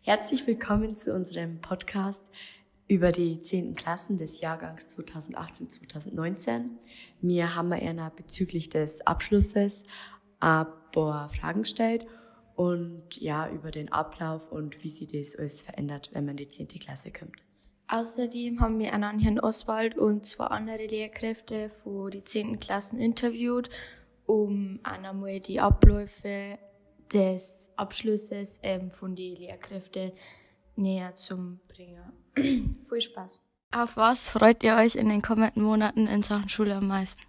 Herzlich willkommen zu unserem Podcast über die 10. Klassen des Jahrgangs 2018-2019. Wir haben einer bezüglich des Abschlusses ein paar Fragen gestellt und ja, über den Ablauf und wie sich das alles verändert, wenn man in die 10. Klasse kommt. Außerdem haben wir einen Herrn Oswald und 2 andere Lehrkräfte von den 10. Klassen interviewt, um einmal die Abläufe des Abschlusses von den Lehrkräften näher zu bringen. Viel Spaß. Auf was freut ihr euch in den kommenden Monaten in Sachen Schule am meisten?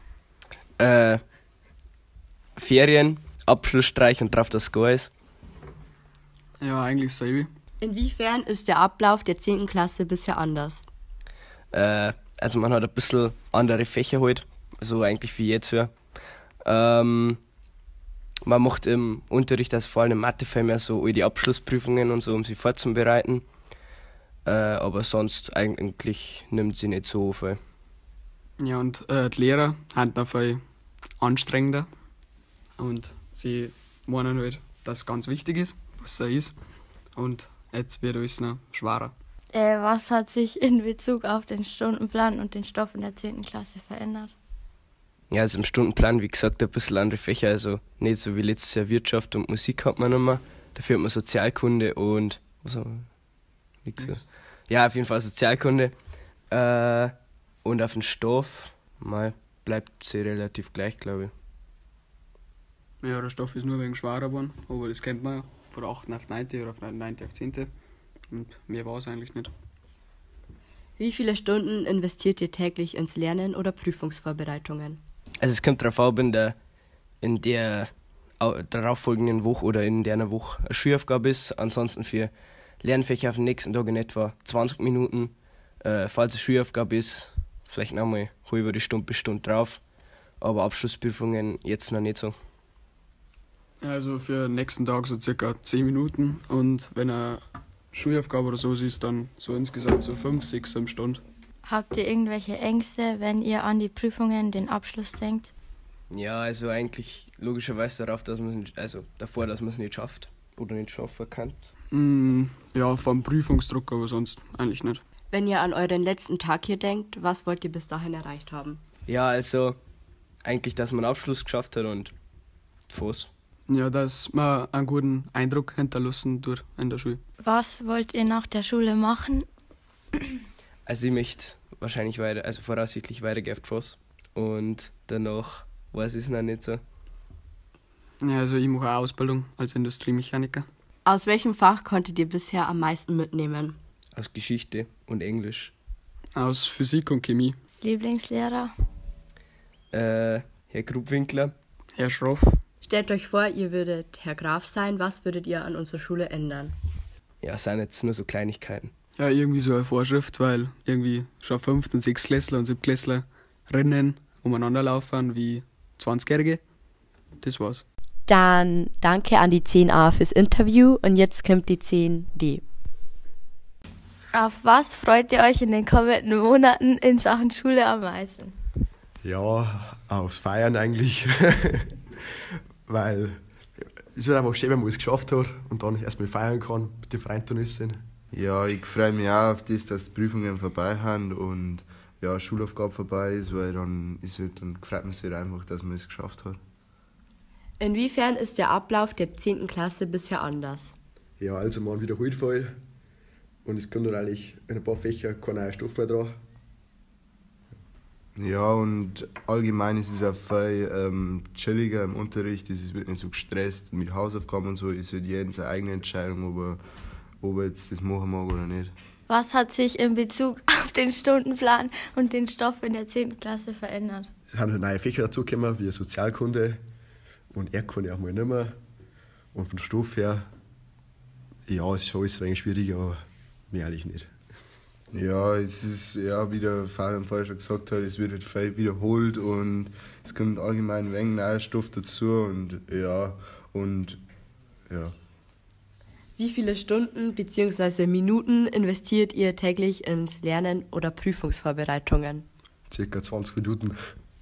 Ferien, Abschlussstreich und drauf, dass es gut ist. Ja, eigentlich dasselbe. Inwiefern ist der Ablauf der 10. Klasse bisher anders? Also man hat ein bisschen andere Fächer halt, so eigentlich wie jetzt hier. Man macht im Unterricht, also vor allem im Mathefach, mehr so all die Abschlussprüfungen und so, um sie vorzubereiten. Aber sonst eigentlich nimmt sie nicht so viel. Ja, und die Lehrer haben noch viel anstrengender. Und sie meinen halt, dass es ganz wichtig ist, was es ist. Und jetzt wird alles noch schwerer. Was hat sich in Bezug auf den Stundenplan und den Stoff in der 10. Klasse verändert? Ja, also im Stundenplan, wie gesagt, ein bisschen andere Fächer. Also nicht so wie letztes Jahr Wirtschaft und Musik hat man noch mal. Dafür hat man Sozialkunde und was haben wir? Nix. Ja, auf jeden Fall Sozialkunde. Und auf den Stoff bleibt sie relativ gleich, glaube ich. Ja, der Stoff ist nur wegen schwerer geworden, aber das kennt man ja. Von 8. auf 9. oder von 9. auf 10. Und mehr war es eigentlich nicht. Wie viele Stunden investiert ihr täglich ins Lernen oder Prüfungsvorbereitungen? Also es kommt darauf an, in der darauffolgenden Woche oder in der Woche eine Schulaufgabe ist. Ansonsten für Lernfächer auf den nächsten Tag in etwa 20 Minuten. Falls es Schulaufgabe ist, vielleicht nochmal halbe Stunde bis Stunde drauf. Aber Abschlussprüfungen jetzt noch nicht so. Also für den nächsten Tag so circa 10 Minuten. Und wenn eine Schulaufgabe oder so ist, dann so insgesamt so 5, 6, 7 Stunden. Habt ihr irgendwelche Ängste, wenn ihr an die Prüfungen, den Abschluss denkt? Ja, also eigentlich logischerweise davor, dass man es nicht schafft oder nicht schaffen kann. Ja, vom Prüfungsdruck, aber sonst eigentlich nicht. Wenn ihr an euren letzten Tag hier denkt, was wollt ihr bis dahin erreicht haben? Ja, also eigentlich, dass man einen Abschluss geschafft hat und Fuß. Ja, dass man einen guten Eindruck hinterlassen tut in der Schule. Was wollt ihr nach der Schule machen? Also ich möchte wahrscheinlich voraussichtlich weitergehen auf die FOS und danach weiß ich es noch nicht so. Ja, also ich mache eine Ausbildung als Industriemechaniker. Aus welchem Fach konntet ihr bisher am meisten mitnehmen? Aus Geschichte und Englisch. Aus Physik und Chemie. Lieblingslehrer? Herr Grubwinkler. Herr Schroff. Stellt euch vor, ihr würdet Herr Graf sein. Was würdet ihr an unserer Schule ändern? Ja, es sind jetzt nur so Kleinigkeiten. Ja, irgendwie so eine Vorschrift, weil irgendwie schon 5. und 6. Klässler und 7. Klässler rennen, umeinander laufen wie 20-Jährige. Das war's. Dann danke an die 10a fürs Interview und jetzt kommt die 10d. Auf was freut ihr euch in den kommenden Monaten in Sachen Schule am meisten? Ja, aufs Feiern eigentlich. Weil es ist einfach schön, wenn man es geschafft hat und dann erstmal feiern kann, mit den Freunden sind. Ja, ich freue mich auch auf das, dass die Prüfungen vorbei sind und ja, Schulaufgabe vorbei ist, weil dann freut man sich halt einfach, dass man es geschafft hat. Inwiefern ist der Ablauf der 10. Klasse bisher anders? Ja, also man wiederholt voll und es kommt dann eigentlich in ein paar Fächer kein neuer Stoff mehr dran. Ja, und allgemein ist es auch viel chilliger im Unterricht, es wird nicht so gestresst mit Hausaufgaben und so, ist halt jeder seine eigene Entscheidung, ob er jetzt das machen mag oder nicht. Was hat sich in Bezug auf den Stundenplan und den Stoff in der 10. Klasse verändert? Es sind halt neue Fächer dazugekommen, wie Sozialkunde und Erdkunde auch mal nicht mehr. Und vom Stoff her, ja, es ist schon alles ein wenig schwieriger, aber mehr eigentlich nicht. Ja, es ist, ja, wie der Fabian vorher schon gesagt hat, es wird halt viel wiederholt und es kommt allgemein ein wenig neuer Stoff dazu und ja. Wie viele Stunden bzw. Minuten investiert ihr täglich ins Lernen oder Prüfungsvorbereitungen? Circa 20 Minuten.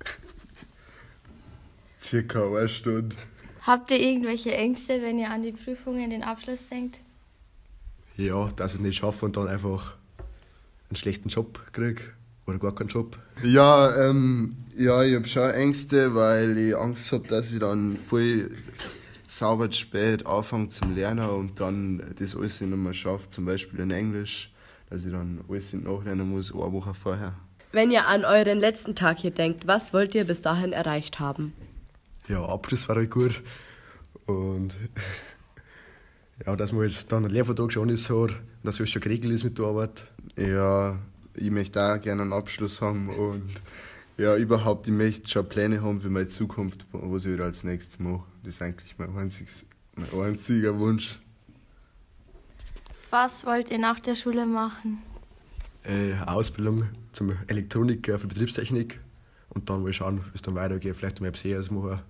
Circa 1 Stunde. Habt ihr irgendwelche Ängste, wenn ihr an die Prüfungen, den Abschluss denkt? Ja, dass ich es nicht schaffe und dann einfach einen schlechten Job kriege oder gar keinen Job. Ja, ich habe schon Ängste, weil ich Angst habe, dass ich dann voll sauber spät anfange zum Lernen und dann das alles nicht mehr schaffe, zum Beispiel in Englisch, dass ich dann alles nachlernen muss, eine Woche vorher. Wenn ihr an euren letzten Tag hier denkt, was wollt ihr bis dahin erreicht haben? Ja, Abschluss war halt gut und ja, dass man jetzt dann einen Lehrvertrag schon ist hat, dass alles schon geregelt ist mit der Arbeit. Ja, ich möchte auch gerne einen Abschluss haben und ja, überhaupt, ich möchte schon Pläne haben für meine Zukunft, was ich wieder als nächstes mache. Das ist eigentlich mein einziger Wunsch. Was wollt ihr nach der Schule machen? Eine Ausbildung zum Elektroniker für Betriebstechnik und dann mal schauen, wie es dann weitergeht. Vielleicht mal etwas machen.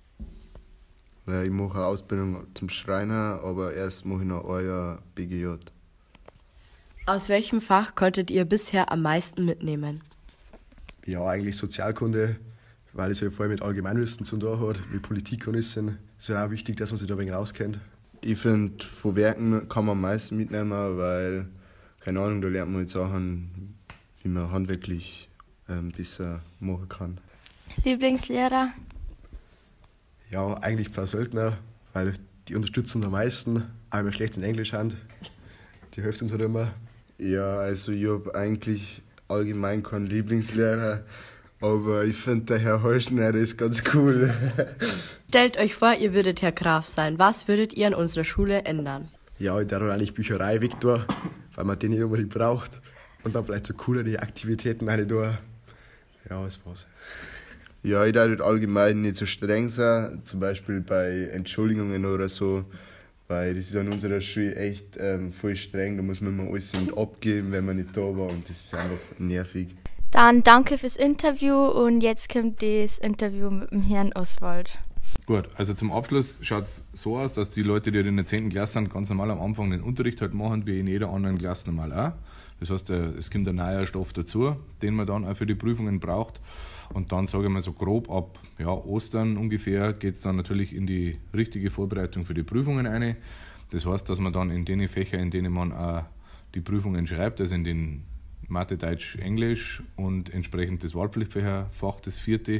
Ja, ich mache eine Ausbildung zum Schreiner, aber erst mache ich noch euer BGJ. Aus welchem Fach konntet ihr bisher am meisten mitnehmen? Ja, eigentlich Sozialkunde, weil es ja voll mit Allgemeinwissen zu tun hat, wie Politik und ist. Es ist ja auch wichtig, dass man sich da ein wenig auskennt. Ich finde, von Werken kann man am meisten mitnehmen, weil, keine Ahnung, da lernt man jetzt Sachen, wie man handwerklich besser machen kann. Lieblingslehrer? Ja, eigentlich Frau Söldner, weil die unterstützen am meisten, auch wenn wir schlecht in Englisch haben. Die hilft uns halt immer. Ja, also ich habe eigentlich allgemein keinen Lieblingslehrer, aber ich finde, der Herr Holschneider ist ganz cool. Stellt euch vor, ihr würdet Herr Graf sein. Was würdet ihr an unserer Schule ändern? Ja, ich darf eigentlich Bücherei weg tun, weil man den nicht unbedingt braucht. Und dann vielleicht so coolere Aktivitäten rein tun. Ja, das war's. Ja, ich darf allgemein nicht so streng sein, zum Beispiel bei Entschuldigungen oder so, weil das ist an unserer Schule echt voll streng, da muss man immer alles abgeben, wenn man nicht da war und das ist einfach nervig. Dann danke fürs Interview und jetzt kommt das Interview mit dem Herrn Oswald. Gut, also zum Abschluss schaut es so aus, dass die Leute, die in der 10. Klasse sind, ganz normal am Anfang den Unterricht halt machen, wie in jeder anderen Klasse normal auch. Das heißt, es kommt ein neuer Stoff dazu, den man dann auch für die Prüfungen braucht. Und dann, sage ich mal so grob, ab Ostern ungefähr geht es dann natürlich in die richtige Vorbereitung für die Prüfungen ein. Das heißt, dass man dann in den Fächern, in denen man auch die Prüfungen schreibt, also in den Mathe, Deutsch, Englisch und entsprechend das Wahlpflichtfächerfach, das 4.,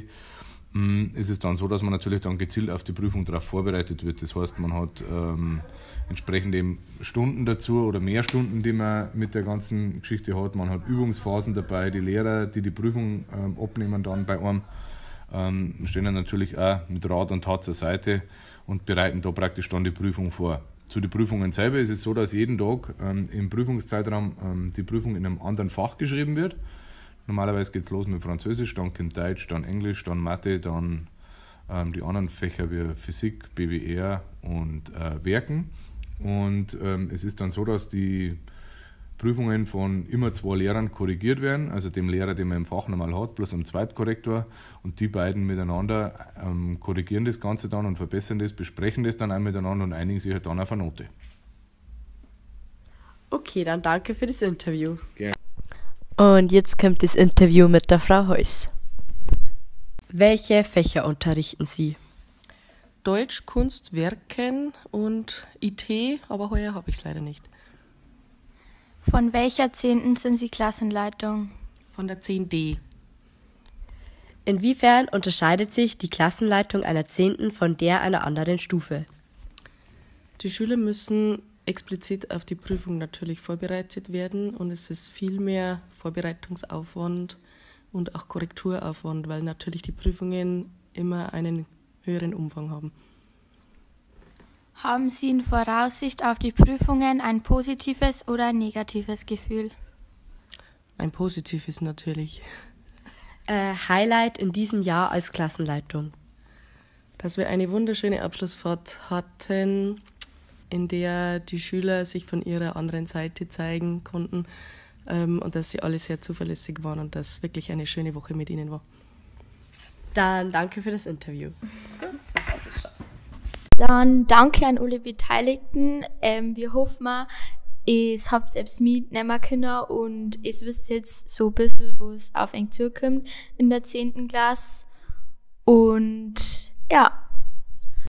ist es dann so, dass man natürlich dann gezielt auf die Prüfung darauf vorbereitet wird. Das heißt, man hat entsprechend eben Stunden dazu oder mehr Stunden, die man mit der ganzen Geschichte hat. Man hat Übungsphasen dabei, die Lehrer, die die Prüfung abnehmen dann bei einem, stehen dann natürlich auch mit Rat und Tat zur Seite und bereiten da praktisch dann die Prüfung vor. Zu den Prüfungen selber ist es so, dass jeden Tag im Prüfungszeitraum die Prüfung in einem anderen Fach geschrieben wird. Normalerweise geht es los mit Französisch, dann kommt Deutsch, dann Englisch, dann Mathe, dann die anderen Fächer wie Physik, BWR und Werken. Und es ist dann so, dass die Prüfungen von immer 2 Lehrern korrigiert werden, also dem Lehrer, den man im Fach normal hat, plus einem Zweitkorrektor. Und die beiden miteinander korrigieren das Ganze dann und verbessern das, besprechen das dann auch miteinander und einigen sich halt dann auf eine Note. Okay, dann danke für das Interview. Gerne. Und jetzt kommt das Interview mit der Frau Heuss. Welche Fächer unterrichten Sie? Deutsch, Kunst, Werken und IT, aber heuer habe ich es leider nicht. Von welcher 10. sind Sie Klassenleitung? Von der 10D. Inwiefern unterscheidet sich die Klassenleitung einer 10. von der einer anderen Stufe? Die Schüler müssen explizit auf die Prüfung natürlich vorbereitet werden und es ist viel mehr Vorbereitungsaufwand und auch Korrekturaufwand, weil natürlich die Prüfungen immer einen höheren Umfang haben. Haben Sie in Voraussicht auf die Prüfungen ein positives oder ein negatives Gefühl? Ein positives natürlich. Highlight in diesem Jahr als Klassenleitung? Dass wir eine wunderschöne Abschlussfahrt hatten, in der die Schüler sich von ihrer anderen Seite zeigen konnten und dass sie alle sehr zuverlässig waren und dass wirklich eine schöne Woche mit ihnen war. Dann danke für das Interview. Dann danke an alle Beteiligten. Wir hoffen, ihr habt selbst mitnehmen können und ihr wisst jetzt so ein bisschen, wo es auf euch zukommt in der 10. Klasse. Und ja.